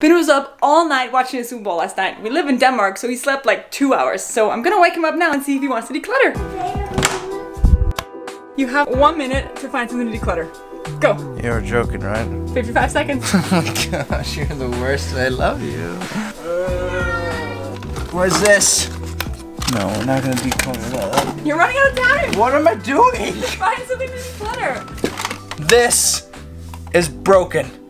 Binni was up all night watching the Super Bowl last night. We live in Denmark, so he slept like 2 hours. So I'm gonna wake him up now and see if he wants to declutter. You have 1 minute to find something to declutter. Go. You're joking, right? 55 seconds. Oh my gosh, you're the worst. I love you. What's this? No, we're not gonna declutter that. You're running out of time. What am I doing? Find something to declutter. This is broken.